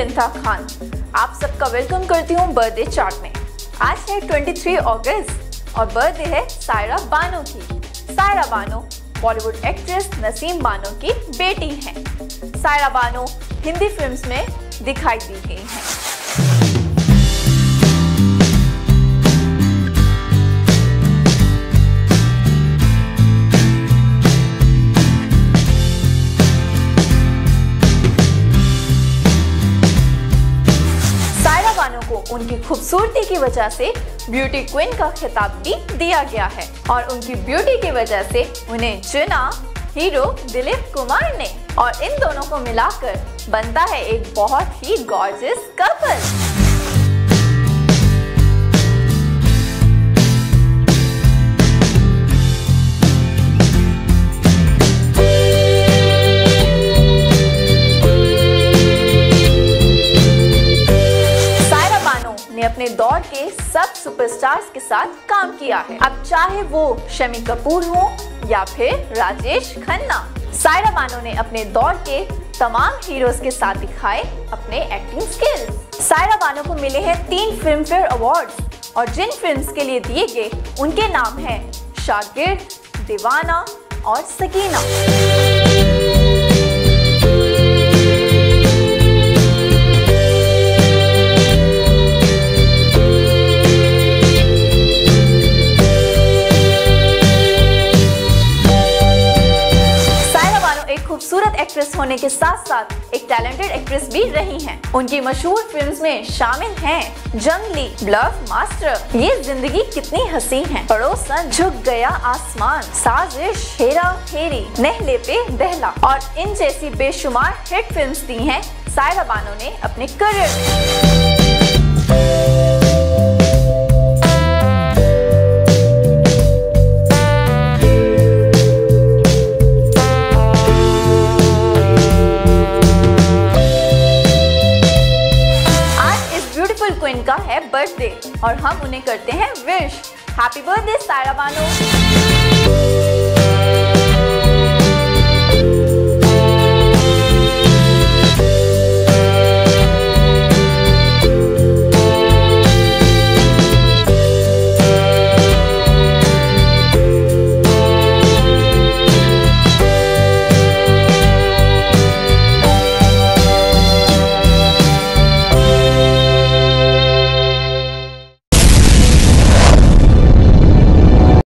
निशिंता खान। आप सबका वेलकम करती हूँ बर्थडे चार्ट में। आज है 23 अगस्त और बर्थडे है सायरा बानो की। सायरा बानो बॉलीवुड एक्ट्रेस नसीम बानो की बेटी हैं। सायरा बानो हिंदी फिल्म्स में दिखाई दी गई हैं। उनकी खूबसूरती की वजह से ब्यूटी क्वीन का खिताब भी दिया गया है और उनकी ब्यूटी की वजह से उन्हें चुना हीरो दिलीप कुमार ने और इन दोनों को मिलाकर बनता है एक बहुत ही गॉर्जियस कपल। अपने दौर के सब सुपरस्टार्स के साथ काम किया है। अब चाहे वो शम्मी कपूर हो या फिर राजेश खन्ना, सायरा बानो ने अपने दौर के तमाम हीरोज के साथ दिखाए अपने एक्टिंग स्किल्स। सायरा बानो को मिले हैं 3 फिल्म फेयर अवार्ड्स और जिन फिल्म्स के लिए दिए गए उनके नाम हैं शागिर्द, दीवाना और सकीना। खूबसूरत एक्ट्रेस होने के साथ साथ एक टैलेंटेड एक्ट्रेस भी रही हैं। उनकी मशहूर फिल्म्स में शामिल हैं जंगली, ब्लफ मास्टर, ये जिंदगी कितनी हसीन है, पड़ोसन, झुक गया आसमान, साजिश, हेरा फेरी, नेहले पे दहला और इन जैसी बेशुमार हिट फिल्म्स दी हैं सायरा बानो ने अपने करियर में। क्वीन का है बर्थडे और हम उन्हें करते हैं wish. Happy birthday Saira Bano.